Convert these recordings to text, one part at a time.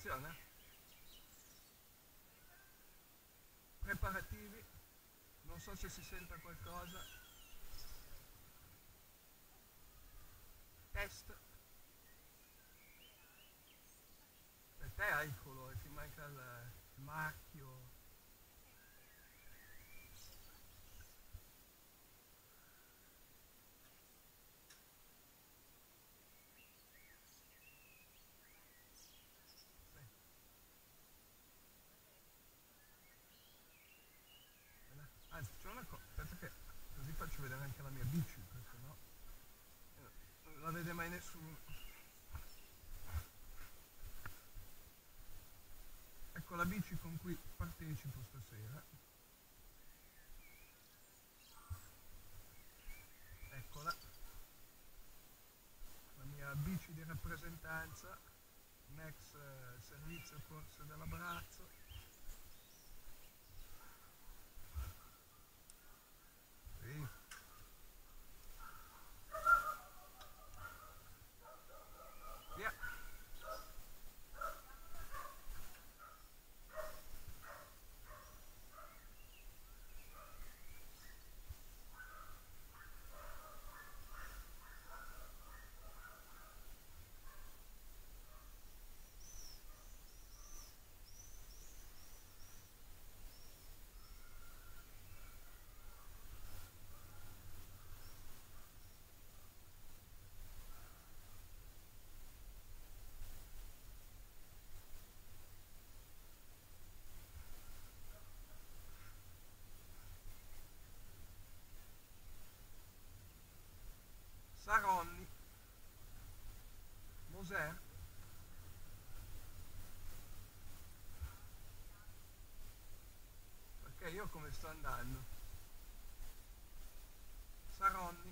Funziona? Preparativi, non so se si sente qualcosa. Test. Per te hai il colore, ti manca il marchio. Sì. Anzi, c'è una cosa, aspetta che così faccio vedere anche la mia bici, perché no? Non la vede mai nessuno. Ecco la bici con cui partecipo stasera. Eccola, la mia bici di rappresentanza, un ex servizio corso dell'Abrazzo. Sì. Via. Saronni, Moser, perché io come sto andando? Saronni,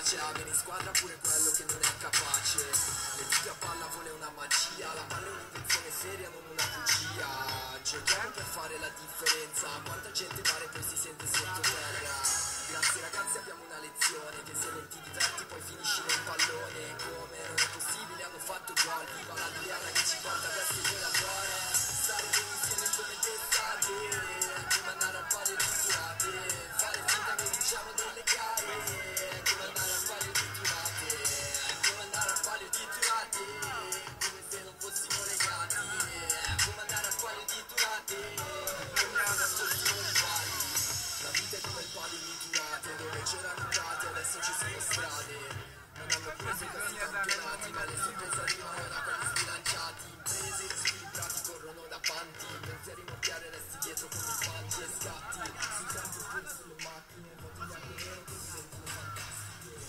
piace avere in squadra pure quello che non è capace. Le tute a pallavolo è una magia, la palla è un'invenzione seria, non una bugia. Giochiamo per fare la differenza, quanta gente pare poi si sente sottoterra. Grazie ragazzi abbiamo una lezione, che se non ti diverti poi finisci nel pallone. Come non è possibile hanno fatto gol, viva l'Adriana che ci porta verso il giocatore. Stare bene insieme come testate, come andare a fare ritirate, fare finta che vinciamo delle gare, come andare a fare ritirate, come andare a fare ritirate, come se non fossimo legati, come andare a fare ritirate, come se non fossimo rivali. La vita è come il palio ritirate, dove c'erano dati adesso ci sono strade. Non hanno preso questi campionati, ma le sorprese arrivano da quelli sbilanciati. Imprese squilibrati corrono davanti, pensieri mortiari resti dietro come sbagli e scatti. Sui campi oppure sulle macchine, fatti bianco e nero che diventano fantastiche.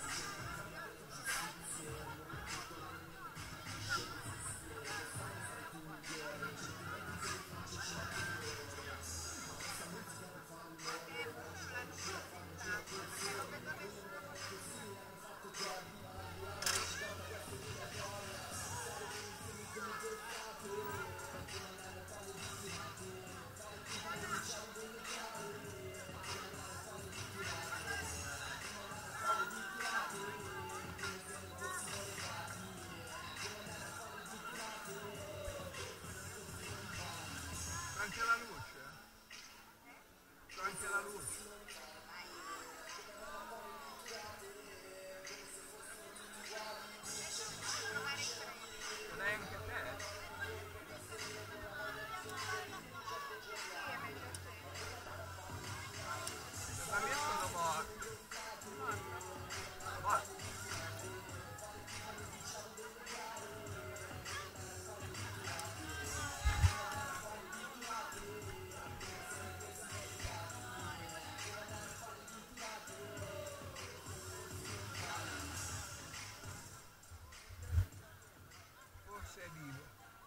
C'è anche la luce? C'è anche la luce. Ce l'hai anche te? La mia sono morte. Morte. Forse è vivo.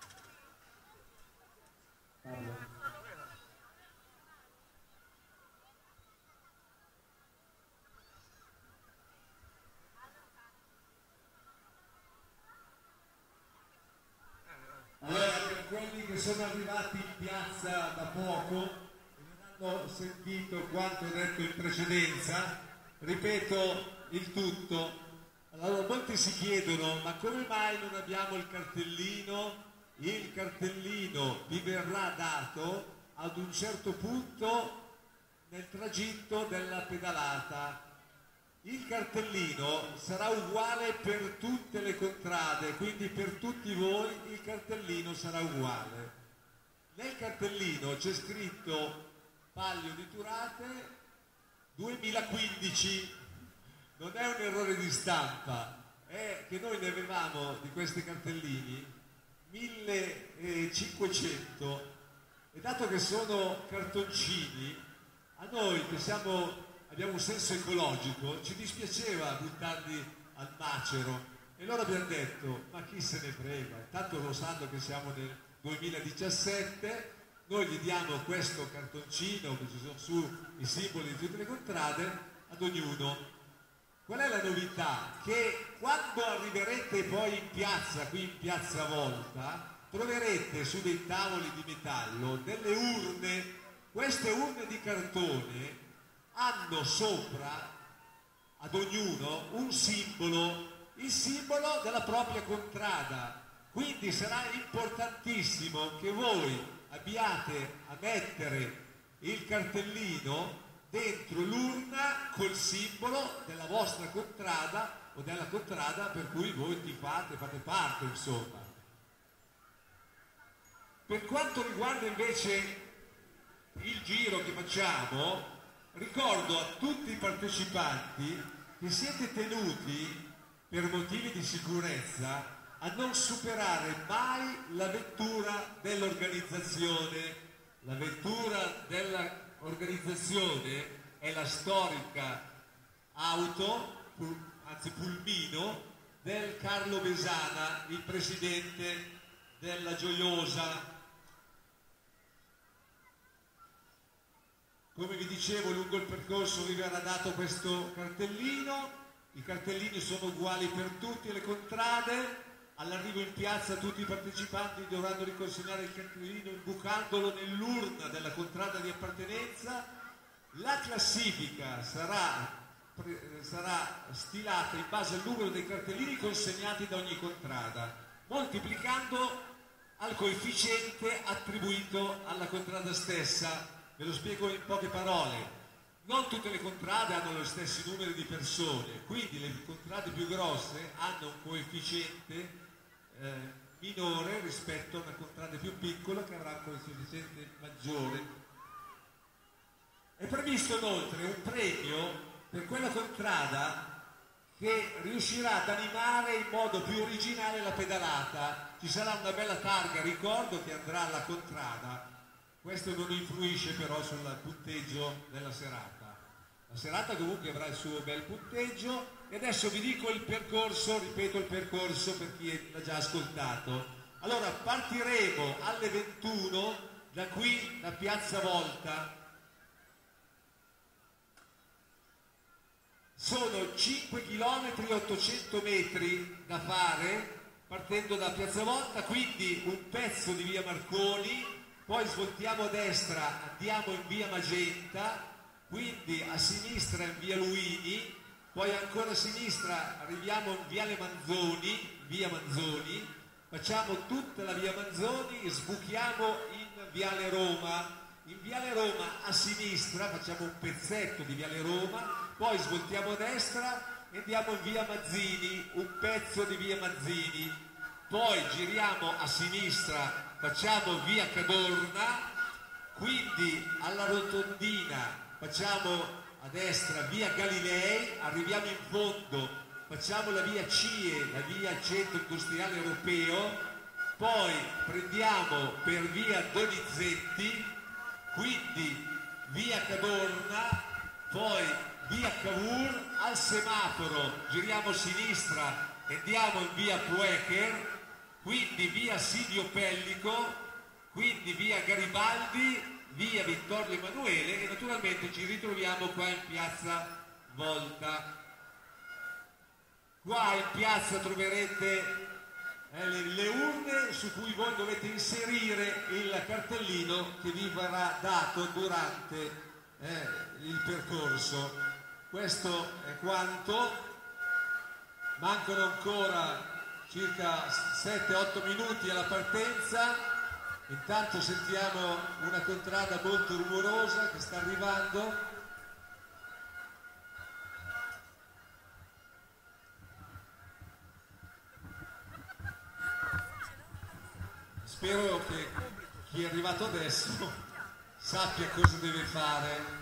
Allora, per quelli che sono arrivati in piazza da poco e non hanno sentito quanto detto in precedenza, ripeto il tutto. Allora, molti si chiedono, ma come mai non abbiamo il cartellino? Il cartellino vi verrà dato ad un certo punto nel tragitto della pedalata. Il cartellino sarà uguale per tutte le contrade, quindi per tutti voi il cartellino sarà uguale. Nel cartellino c'è scritto Palio di Turate 2015, non è un errore di stampa, è che noi ne avevamo di questi cartellini 1500 e dato che sono cartoncini, a noi che abbiamo un senso ecologico, ci dispiaceva buttarli al macero e loro abbiamo detto, ma chi se ne frega, tanto lo sanno che siamo nel 2017, noi gli diamo questo cartoncino che ci sono su i simboli di tutte le contrade ad ognuno. Qual è la novità? Che quando arriverete poi in piazza, qui in Piazza Volta, troverete su dei tavoli di metallo delle urne. Queste urne di cartone hanno sopra ad ognuno un simbolo, il simbolo della propria contrada. Quindi sarà importantissimo che voi abbiate a mettere il cartellino dentro l'urna col simbolo della vostra contrada o della contrada per cui voi fate parte, insomma. Per quanto riguarda invece il giro che facciamo, ricordo a tutti i partecipanti che siete tenuti, per motivi di sicurezza, a non superare mai la vettura dell'organizzazione. La vettura dell'organizzazione è la storica auto, anzi pulmino, del Carlo Besana, il presidente della Gioiosa. Come vi dicevo, lungo il percorso vi verrà dato questo cartellino i cartellini sono uguali per tutte le contrade. All'arrivo in piazza tutti i partecipanti dovranno riconsegnare il cartellino imbucandolo nell'urna della contrada di appartenenza. La classifica sarà stilata in base al numero dei cartellini consegnati da ogni contrada, moltiplicando al coefficiente attribuito alla contrada stessa. Ve lo spiego in poche parole. Non tutte le contrade hanno gli stessi numeri di persone, quindi le contrade più grosse hanno un coefficiente minore rispetto a una contrada più piccola che avrà un coefficiente maggiore. È previsto inoltre un premio per quella contrada che riuscirà ad animare in modo più originale la pedalata. Ci sarà una bella targa, ricordo, che andrà alla contrada. Questo non influisce però sul punteggio della serata. La serata comunque avrà il suo bel punteggio. E adesso vi dico il percorso, ripeto il percorso per chi l'ha già ascoltato. Allora, partiremo alle 21 da qui, da Piazza Volta. Sono 5 km 800 metri da fare, partendo da Piazza Volta, quindi un pezzo di via Marconi, poi svoltiamo a destra, andiamo in via Magenta, quindi a sinistra in via Luini, poi ancora a sinistra arriviamo in via Manzoni, facciamo tutta la via Manzoni e sbuchiamo in viale Roma. In viale Roma a sinistra facciamo un pezzetto di viale Roma, poi svoltiamo a destra e andiamo in via Mazzini, un pezzo di via Mazzini, poi giriamo a sinistra, facciamo via Cadorna, quindi alla rotondina facciamo a destra via Galilei, arriviamo in fondo, facciamo la via CIE, la via Centro Industriale Europeo, poi prendiamo per via Donizetti, quindi via Cadorna, poi via Cavour, al semaforo giriamo a sinistra e andiamo in via Puecher, quindi via Silvio Pellico, quindi via Garibaldi, via Vittorio Emanuele e naturalmente ci ritroviamo qua in Piazza Volta. Qua in piazza troverete le urne su cui voi dovete inserire il cartellino che vi verrà dato durante il percorso. Questo è quanto. Mancano ancora circa 7-8 minuti alla partenza. Intanto sentiamo una contrada molto rumorosa che sta arrivando. Spero che chi è arrivato adesso sappia cosa deve fare.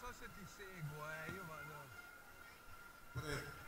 so se ti seguo, io vado.